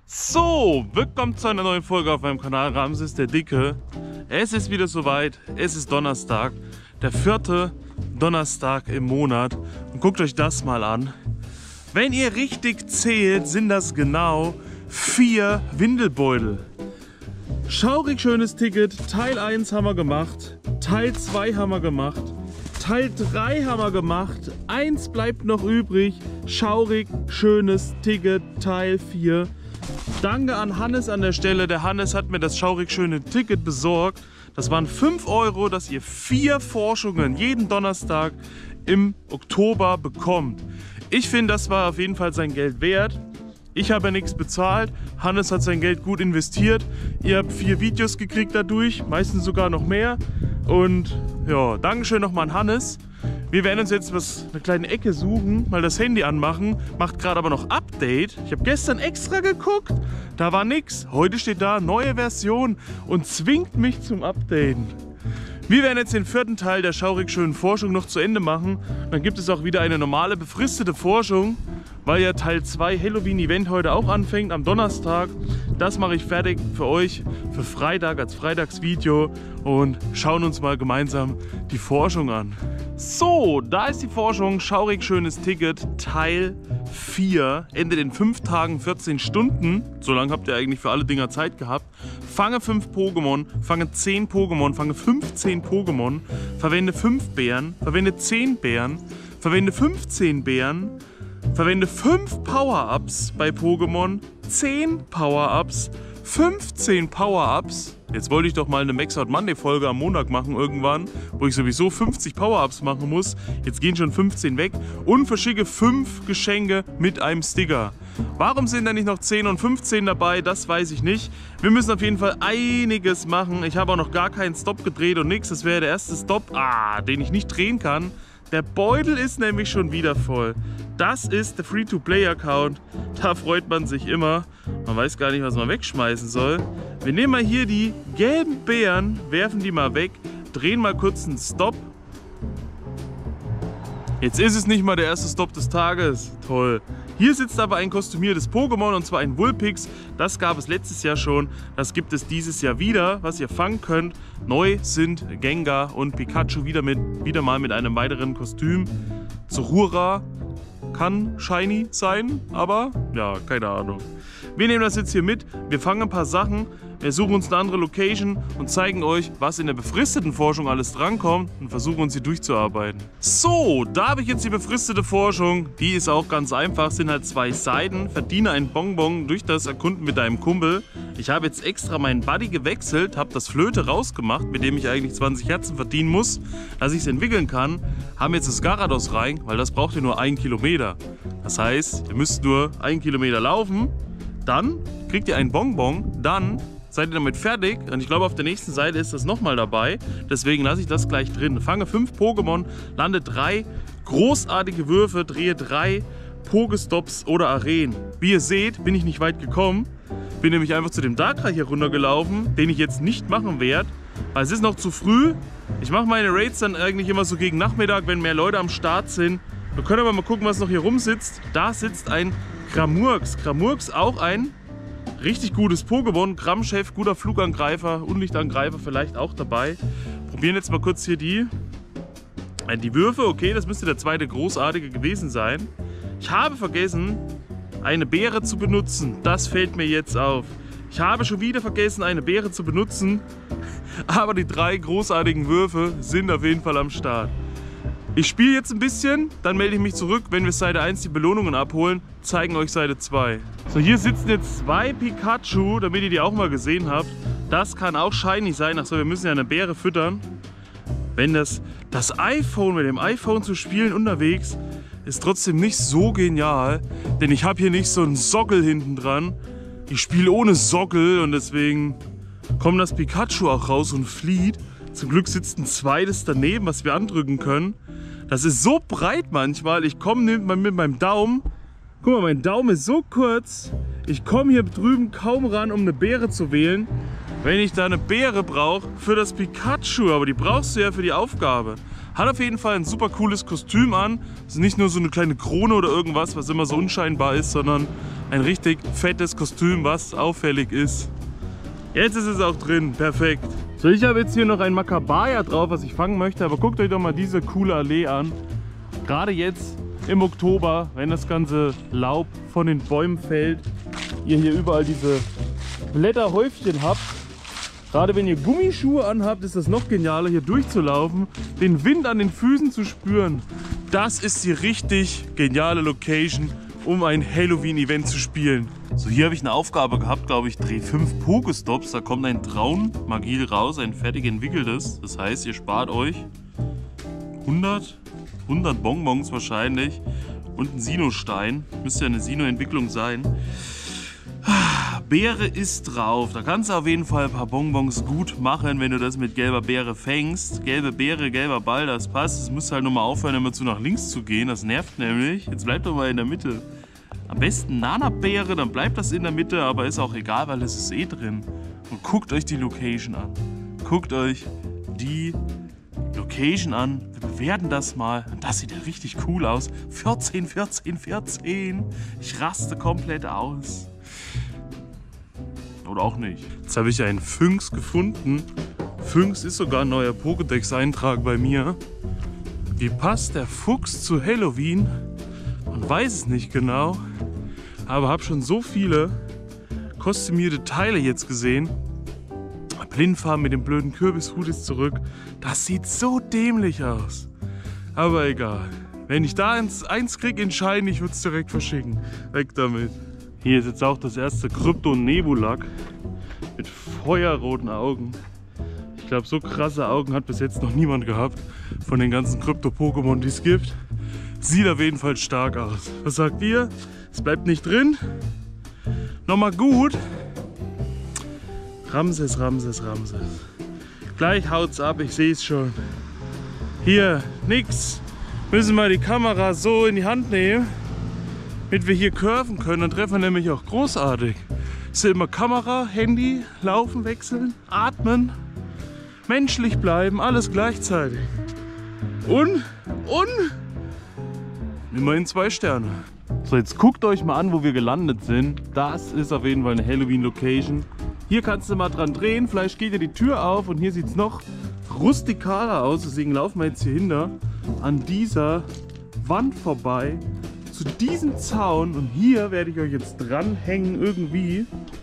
So, willkommen zu einer neuen Folge auf meinem Kanal Ramses der Dicke. Es ist wieder soweit, es ist Donnerstag, der 4. Donnerstag im Monat. Und guckt euch das mal an. Wenn ihr richtig zählt, sind das genau 4 Windelbeutel. Schaurig schönes Ticket, Teil 1 haben wir gemacht, Teil 2 haben wir gemacht, Teil 3 haben wir gemacht, 1 bleibt noch übrig, schaurig schönes Ticket, Teil 4. Danke an Hannes an der Stelle. Der Hannes hat mir das schaurig schöne Ticket besorgt. Das waren 5 €, dass ihr 4 Forschungen jeden Donnerstag im Oktober bekommt. Ich finde, das war auf jeden Fall sein Geld wert. Ich habe ja nichts bezahlt. Hannes hat sein Geld gut investiert. Ihr habt 4 Videos gekriegt dadurch, meistens sogar noch mehr. Und ja, Dankeschön nochmal an Hannes. Wir werden uns jetzt eine kleine Ecke suchen, mal das Handy anmachen, macht gerade aber noch Update. Ich habe gestern extra geguckt, da war nix. Heute steht da neue Version und zwingt mich zum Updaten. Wir werden jetzt den 4. Teil der schaurig schönen Forschung noch zu Ende machen. Dann gibt es auch wieder eine normale befristete Forschung, weil ja Teil 2 Halloween-Event heute auch anfängt am Donnerstag. Das mache ich fertig für euch für Freitag als Freitagsvideo und schauen uns mal gemeinsam die Forschung an. So, da ist die Forschung, schaurig schönes Ticket, Teil 4, endet in 5 Tagen 14 Stunden. So lange habt ihr eigentlich für alle Dinger Zeit gehabt. Fange 5 Pokémon, fange 10 Pokémon, fange 15 Pokémon, verwende 5 Bären, verwende 10 Bären, verwende 15 Bären, verwende 5 Power-Ups bei Pokémon, 10 Power-Ups, 15 Power-Ups. Jetzt wollte ich doch mal eine Max Out Monday Folge am Montag machen irgendwann, wo ich sowieso 50 Power-Ups machen muss. Jetzt gehen schon 15 weg und verschicke 5 Geschenke mit einem Sticker. Warum sind da nicht noch 10 und 15 dabei? Das weiß ich nicht. Wir müssen auf jeden Fall einiges machen. Ich habe auch noch gar keinen Stop gedreht und nichts. Das wäre der erste Stop, den ich nicht drehen kann. Der Beutel ist nämlich schon wieder voll. Das ist der Free-to-Play-Account. Da freut man sich immer. Man weiß gar nicht, was man wegschmeißen soll. Wir nehmen mal hier die gelben Beeren, werfen die mal weg, drehen mal kurz einen Stop. Jetzt ist es nicht mal der erste Stop des Tages. Toll. Hier sitzt aber ein kostümiertes Pokémon und zwar ein Vulpix. Das gab es letztes Jahr schon. Das gibt es dieses Jahr wieder, was ihr fangen könnt. Neu sind Gengar und Pikachu wieder mal mit einem weiteren Kostüm. Zorura kann shiny sein, aber ja, keine Ahnung. Wir nehmen das jetzt hier mit. Wir fangen ein paar Sachen. Wir suchen uns eine andere Location und zeigen euch, was in der befristeten Forschung alles drankommt und versuchen uns hier durchzuarbeiten. So, da habe ich jetzt die befristete Forschung. Die ist auch ganz einfach, sind halt 2 Seiten. Verdiene ein Bonbon durch das Erkunden mit deinem Kumpel. Ich habe jetzt extra meinen Buddy gewechselt, habe das Flöte rausgemacht, mit dem ich eigentlich 20 Herzen verdienen muss, dass ich es entwickeln kann. Haben jetzt das Garados rein, weil das braucht ihr nur 1 Kilometer. Das heißt, ihr müsst nur 1 Kilometer laufen, dann kriegt ihr einen Bonbon, dann seid ihr damit fertig und ich glaube auf der nächsten Seite ist das nochmal dabei, deswegen lasse ich das gleich drin. Fange 5 Pokémon, lande 3 großartige Würfe, drehe 3 Pokestops oder Arenen. Wie ihr seht, bin ich nicht weit gekommen, bin nämlich einfach zu dem Darkrai hier runtergelaufen, den ich jetzt nicht machen werde, weil es ist noch zu früh. Ich mache meine Raids dann eigentlich immer so gegen Nachmittag, wenn mehr Leute am Start sind. Wir können aber mal gucken, was noch hier rumsitzt. Da sitzt ein Grammurks. Grammurks auch ein richtig gutes Pokémon, Grammchef, guter Flugangreifer, Unlichtangreifer vielleicht auch dabei. Probieren jetzt mal kurz hier die Würfe. Okay, das müsste der zweite großartige gewesen sein. Ich habe vergessen, eine Beere zu benutzen. Das fällt mir jetzt auf. Ich habe schon wieder vergessen, eine Beere zu benutzen. Aber die 3 großartigen Würfe sind auf jeden Fall am Start. Ich spiele jetzt ein bisschen, dann melde ich mich zurück, wenn wir Seite 1 die Belohnungen abholen, zeigen euch Seite 2. So, hier sitzen jetzt 2 Pikachu, damit ihr die auch mal gesehen habt. Das kann auch shiny sein. Achso, wir müssen ja eine Beere füttern. Wenn das iPhone, mit dem iPhone zu spielen unterwegs, ist trotzdem nicht so genial. Denn ich habe hier nicht so einen Sockel hinten dran. Ich spiele ohne Sockel und deswegen kommt das Pikachu auch raus und flieht. Zum Glück sitzt ein zweites daneben, was wir andrücken können. Das ist so breit manchmal. Ich komme mit meinem Daumen. Guck mal, mein Daumen ist so kurz. Ich komme hier drüben kaum ran, um eine Beere zu wählen. Wenn ich da eine Beere brauche für das Pikachu, aber die brauchst du ja für die Aufgabe. Hat auf jeden Fall ein super cooles Kostüm an. Es ist nicht nur so eine kleine Krone oder irgendwas, was immer so unscheinbar ist, sondern ein richtig fettes Kostüm, was auffällig ist. Jetzt ist es auch drin, perfekt. So, ich habe jetzt hier noch ein Makabaya drauf, was ich fangen möchte, aber guckt euch doch mal diese coole Allee an. Gerade jetzt im Oktober, wenn das ganze Laub von den Bäumen fällt, ihr hier überall diese Blätterhäufchen habt. Gerade wenn ihr Gummischuhe anhabt, ist das noch genialer, hier durchzulaufen, den Wind an den Füßen zu spüren. Das ist die richtig geniale Location, um ein Halloween-Event zu spielen. So, hier habe ich eine Aufgabe gehabt, glaube ich, dreh 5 Pokestops. Da kommt ein Traumagil raus, ein fertig entwickeltes. Das heißt, ihr spart euch 100 Bonbons wahrscheinlich und einen Sino-Stein. Müsste ja eine Sino-Entwicklung sein. Beere ist drauf. Da kannst du auf jeden Fall ein paar Bonbons gut machen, wenn du das mit gelber Beere fängst. Gelbe Beere, gelber Ball, das passt. Es muss halt nur mal aufhören, immer zu nach links zu gehen. Das nervt nämlich. Jetzt bleibt doch mal in der Mitte. Am besten Nana-Beere, dann bleibt das in der Mitte, aber ist auch egal, weil es ist eh drin. Und guckt euch die Location an. Guckt euch die Location an. Wir bewerten das mal. Das sieht ja richtig cool aus. 14, 14, 14. Ich raste komplett aus. Oder auch nicht. Jetzt habe ich einen Phynx gefunden. Phynx ist sogar ein neuer Pokédex-Eintrag bei mir. Wie passt der Fuchs zu Halloween? Man weiß es nicht genau. Aber habe schon so viele kostümierte Teile jetzt gesehen. Blindfarben mit dem blöden Kürbishut ist zurück. Das sieht so dämlich aus. Aber egal. Wenn ich da eins kriege in Schein, ich würde es direkt verschicken. Weg damit. Hier ist jetzt auch das erste Krypto-Nebulak mit feuerroten Augen. Ich glaube, so krasse Augen hat bis jetzt noch niemand gehabt von den ganzen Krypto-Pokémon, die es gibt. Sieht auf jeden Fall stark aus. Was sagt ihr? Es bleibt nicht drin. Nochmal gut. Ramses, Ramses, Ramses. Gleich haut's ab, ich sehe es schon. Hier, nix. Müssen wir die Kamera so in die Hand nehmen, damit wir hier curven können. Dann treffen wir nämlich auch großartig. Ist ja immer Kamera, Handy, laufen, wechseln, atmen, menschlich bleiben, alles gleichzeitig. Und immerhin 2 Sterne. So, jetzt guckt euch mal an, wo wir gelandet sind. Das ist auf jeden Fall eine Halloween-Location. Hier kannst du mal dran drehen, vielleicht geht dir die Tür auf und hier sieht es noch rustikaler aus. Deswegen laufen wir jetzt hier hinter an dieser Wand vorbei zu diesem Zaun und hier werde ich euch jetzt dranhängen irgendwie,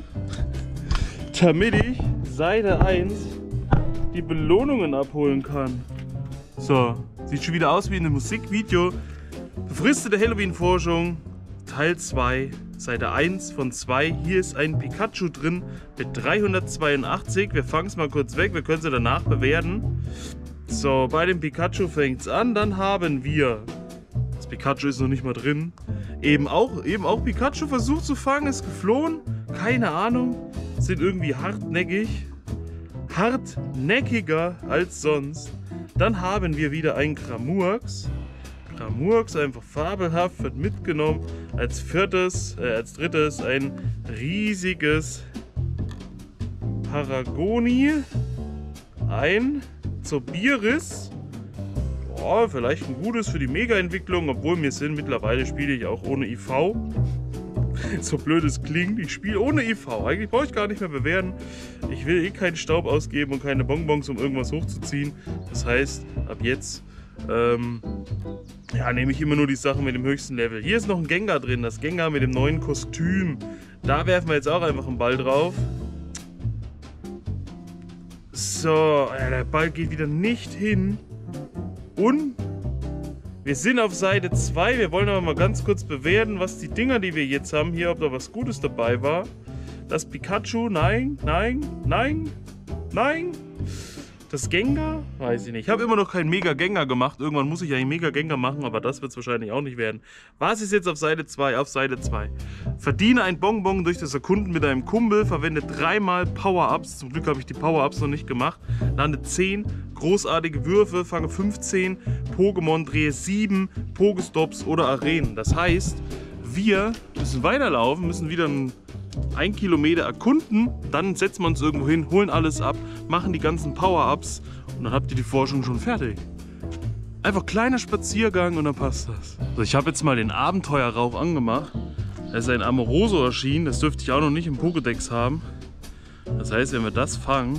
damit ich Seite 1 die Belohnungen abholen kann. So, sieht schon wieder aus wie in einem Musikvideo. Befristete Halloween-Forschung, Teil 2, Seite 1 von 2. Hier ist ein Pikachu drin mit 382. Wir fangen es mal kurz weg, wir können es danach bewerten. So, bei dem Pikachu fängt es an. Dann haben wir, das Pikachu ist noch nicht mal drin, eben auch Pikachu versucht zu fangen, ist geflohen. Keine Ahnung, sind irgendwie hartnäckiger als sonst. Dann haben wir wieder einen Kramurks. Kramurks, einfach fabelhaft, wird mitgenommen. Als drittes ein riesiges Paragoni. Ein Zobiris. Boah, vielleicht ein gutes für die Mega-Entwicklung, obwohl mittlerweile spiele ich auch ohne IV. So blöd es klingt, ich spiele ohne IV. Eigentlich brauche ich gar nicht mehr bewerten. Ich will eh keinen Staub ausgeben und keine Bonbons, um irgendwas hochzuziehen. Das heißt, ab jetzt nehme ich immer nur die Sachen mit dem höchsten Level. Hier ist noch ein Gengar drin, das Gengar mit dem neuen Kostüm. Da werfen wir jetzt auch einfach einen Ball drauf. So, der Ball geht wieder nicht hin. Und wir sind auf Seite 2. Wir wollen aber mal ganz kurz bewerten, was die Dinger, die wir jetzt haben, hier, ob da was Gutes dabei war. Das Pikachu, nein. Das Gengar? Weiß ich nicht. Ich habe immer noch keinen Mega-Gengar gemacht. Irgendwann muss ich ja einen Mega-Gengar machen, aber das wird es wahrscheinlich auch nicht werden. Was ist jetzt auf Seite 2? Auf Seite 2. Verdiene ein Bonbon durch das Erkunden mit einem Kumpel. Verwende 3-mal Power-Ups. Zum Glück habe ich die Power-Ups noch nicht gemacht. Lande 10 großartige Würfe. Fange 15 Pokémon. Drehe 7 Pokestops oder Arenen. Das heißt, wir müssen weiterlaufen, müssen wieder 1 Kilometer erkunden, dann setzen wir uns irgendwo hin, holen alles ab, machen die ganzen Power-Ups und dann habt ihr die Forschung schon fertig. Einfach kleiner Spaziergang und dann passt das. So, ich habe jetzt mal den Abenteuerrauch angemacht. Da ist ein Amoroso erschienen. Das dürfte ich auch noch nicht im Pokédex haben. Das heißt, wenn wir das fangen,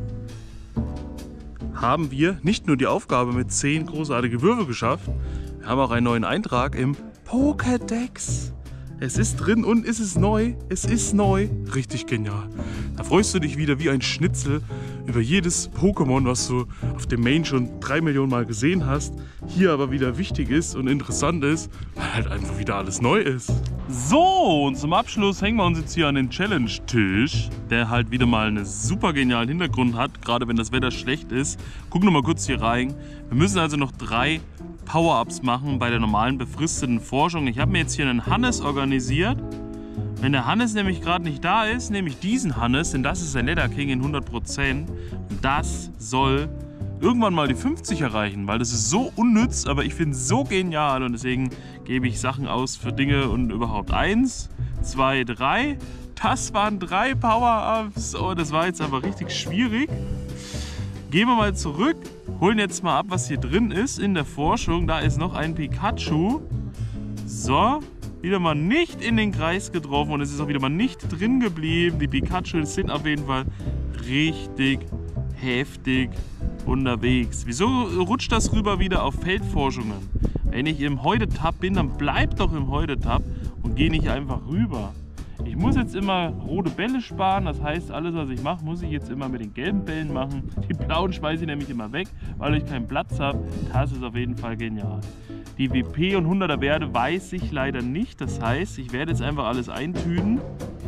haben wir nicht nur die Aufgabe mit 10 großartige Würfel geschafft, wir haben auch einen neuen Eintrag im Pokédex. Es ist drin und es ist neu. Es ist neu. Richtig genial. Da freust du dich wieder wie ein Schnitzel über jedes Pokémon, was du auf dem Main schon 3 Millionen Mal gesehen hast. Hier aber wieder wichtig ist und interessant ist, weil halt einfach wieder alles neu ist. So, und zum Abschluss hängen wir uns jetzt hier an den Challenge-Tisch, der halt wieder mal einen super genialen Hintergrund hat, gerade wenn das Wetter schlecht ist. Guck noch mal kurz hier rein. Wir müssen also noch 3 Power-Ups machen bei der normalen befristeten Forschung. Ich habe mir jetzt hier einen Hannes organisiert. Wenn der Hannes nämlich gerade nicht da ist, nehme ich diesen Hannes, denn das ist ein Nether King in 100%. Und das soll irgendwann mal die 50 erreichen, weil das ist so unnütz, aber ich finde es so genial und deswegen gebe ich Sachen aus für Dinge und überhaupt. 1, 2, 3. Das waren 3 Power-Ups. Oh, das war jetzt aber richtig schwierig. Gehen wir mal zurück, holen jetzt mal ab, was hier drin ist in der Forschung. Da ist noch ein Pikachu. So, wieder mal nicht in den Kreis getroffen und es ist auch wieder mal nicht drin geblieben. Die Pikachu sind auf jeden Fall richtig heftig unterwegs. Wieso rutscht das rüber wieder auf Feldforschungen? Wenn ich im Heute-Tab bin, dann bleib doch im Heute-Tab und geh nicht einfach rüber. Ich muss jetzt immer rote Bälle sparen, das heißt, alles was ich mache, muss ich jetzt immer mit den gelben Bällen machen. Die blauen schmeiße ich nämlich immer weg, weil ich keinen Platz habe. Das ist auf jeden Fall genial. Die WP und 100er Werte weiß ich leider nicht, das heißt, ich werde jetzt einfach alles eintüten.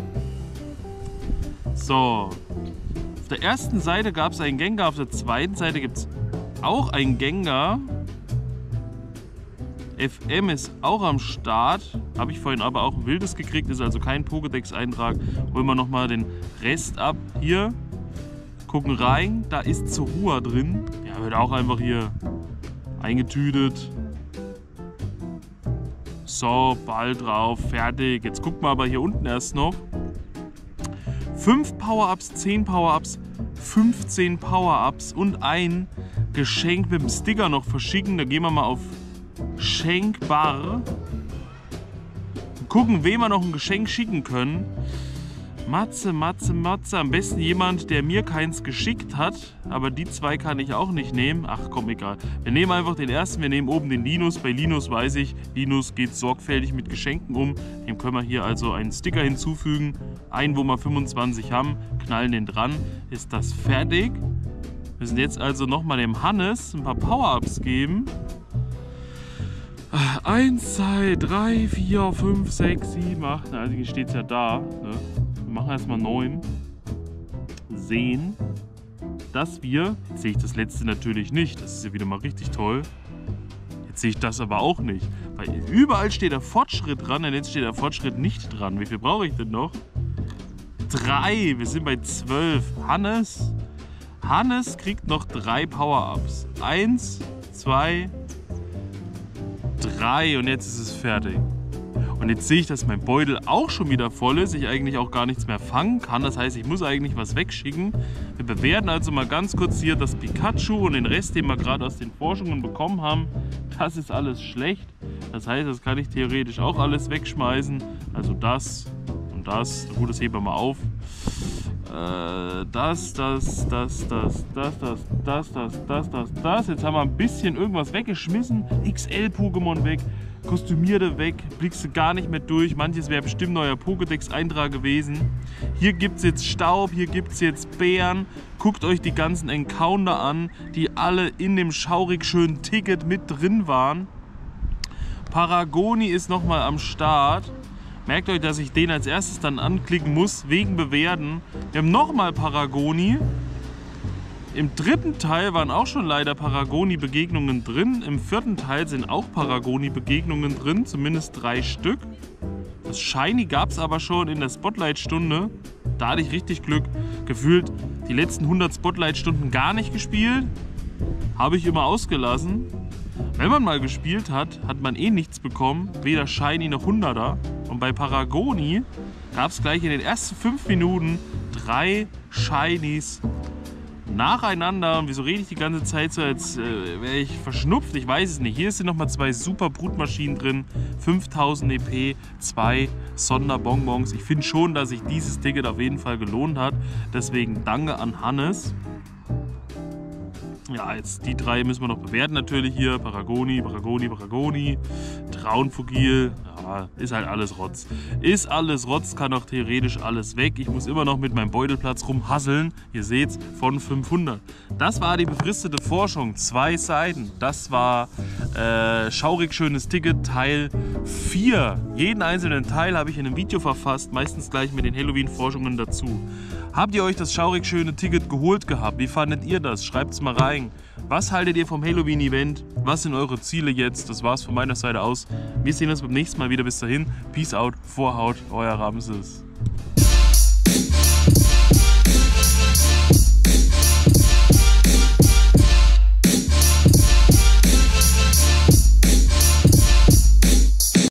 So, auf der ersten Seite gab es einen Gengar, auf der zweiten Seite gibt es auch einen Gengar. FM ist auch am Start, habe ich vorhin aber auch ein wildes gekriegt, ist also kein Pokédex-Eintrag. Holen wir nochmal den Rest ab. Hier, gucken rein, da ist Zorua drin. Ja, wird auch einfach hier eingetütet. So, Ball drauf, fertig. Jetzt gucken wir aber hier unten erst noch. 5 Power-Ups, 10 Power-Ups, 15 Power-Ups und ein Geschenk mit dem Sticker noch verschicken. Da gehen wir mal auf Schenkbar. Gucken, wem wir noch ein Geschenk schicken können. Matze. Am besten jemand, der mir keins geschickt hat. Aber die 2 kann ich auch nicht nehmen. Ach komm, egal. Wir nehmen einfach den ersten. Wir nehmen oben den Linus. Bei Linus weiß ich, Linus geht sorgfältig mit Geschenken um. Dem können wir hier also einen Sticker hinzufügen. Einen, wo wir 25 haben. Knallen den dran. Ist das fertig? Wir müssen jetzt also nochmal dem Hannes ein paar Power-Ups geben. 1, 2, 3, 4, 5, 6, 7, 8. Na, eigentlich steht es ja da. Ne? Wir machen erstmal 9. Sehen, dass wir. Jetzt sehe ich das letzte natürlich nicht. Das ist ja wieder mal richtig toll. Jetzt sehe ich das aber auch nicht. Weil überall steht der Fortschritt dran, und jetzt steht der Fortschritt nicht dran. Wie viel brauche ich denn noch? 3. Wir sind bei 12. Hannes kriegt noch 3 Power-Ups. 1, 2, 3 und jetzt ist es fertig. Und jetzt sehe ich, dass mein Beutel auch schon wieder voll ist, ich eigentlich auch gar nichts mehr fangen kann. Das heißt, ich muss eigentlich was wegschicken. Wir bewerten also mal ganz kurz hier das Pikachu und den Rest, den wir gerade aus den Forschungen bekommen haben. Das ist alles schlecht. Das heißt, das kann ich theoretisch auch alles wegschmeißen. Also das und das. Gut, das heben wir mal auf. Das. Jetzt haben wir ein bisschen irgendwas weggeschmissen. XL-Pokémon weg, Kostümierte weg, blickst du gar nicht mehr durch. Manches wäre bestimmt neuer Pokédex-Eintrag gewesen. Hier gibt es jetzt Staub, hier gibt es jetzt Bären. Guckt euch die ganzen Encounter an, die alle in dem schaurig schönen Ticket mit drin waren. Paragoni ist nochmal am Start. Merkt euch, dass ich den als erstes dann anklicken muss, wegen Bewerten. Wir haben nochmal Paragoni. Im 3. Teil waren auch schon leider Paragoni-Begegnungen drin. Im 4. Teil sind auch Paragoni-Begegnungen drin, zumindest 3 Stück. Das Shiny gab es aber schon in der Spotlight-Stunde. Da hatte ich richtig Glück. Gefühlt die letzten 100 Spotlight-Stunden gar nicht gespielt. Habe ich immer ausgelassen. Wenn man mal gespielt hat, hat man eh nichts bekommen. Weder Shiny noch 100er. Und bei Paragoni gab es gleich in den ersten 5 Minuten 3 Shinies nacheinander. Und wieso rede ich die ganze Zeit so, als wäre ich verschnupft? Ich weiß es nicht. Hier sind nochmal 2 super Brutmaschinen drin. 5000 EP, 2 Sonderbonbons. Ich finde schon, dass sich dieses Ticket auf jeden Fall gelohnt hat. Deswegen danke an Hannes. Ja, jetzt die 3 müssen wir noch bewerten natürlich hier. Paragoni, Traunfugil. Ja, ist halt alles Rotz. Ist alles Rotz, kann auch theoretisch alles weg. Ich muss immer noch mit meinem Beutelplatz rumhasseln. Ihr seht's, von 500. Das war die befristete Forschung. 2 Seiten. Das war schaurig schönes Ticket, Teil 4. Jeden einzelnen Teil habe ich in einem Video verfasst. Meistens gleich mit den Halloween-Forschungen dazu. Habt ihr euch das schaurig schöne Ticket geholt gehabt? Wie fandet ihr das? Schreibt's mal rein. Was haltet ihr vom Halloween-Event? Was sind eure Ziele jetzt? Das war's von meiner Seite aus. Wir sehen uns beim nächsten Mal wieder. Bis dahin. Peace out, Vorhaut, euer Ramses.